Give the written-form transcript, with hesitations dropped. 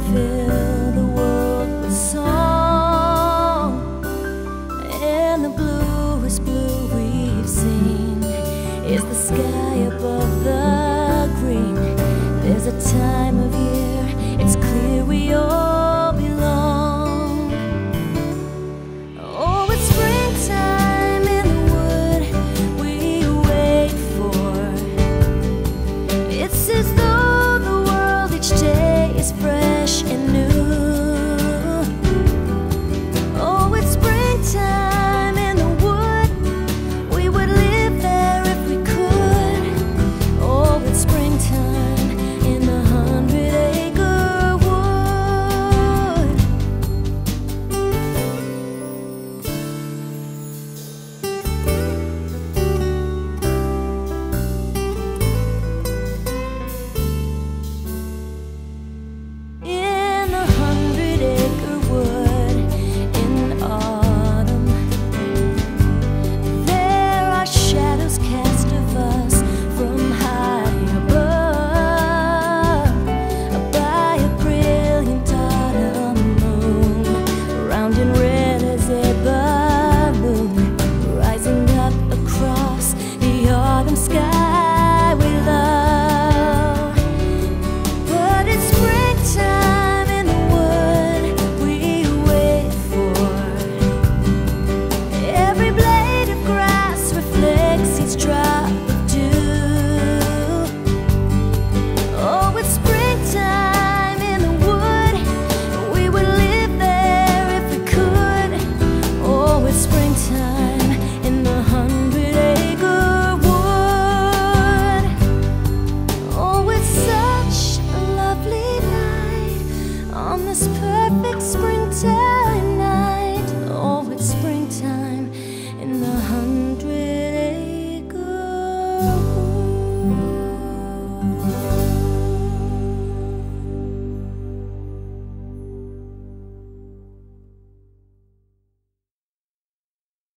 fill the world with song, and the bluest blue we've seen is the sky above the green. There's a time of year, it's clear we all belong. Oh, it's springtime in the wood we wait for. It's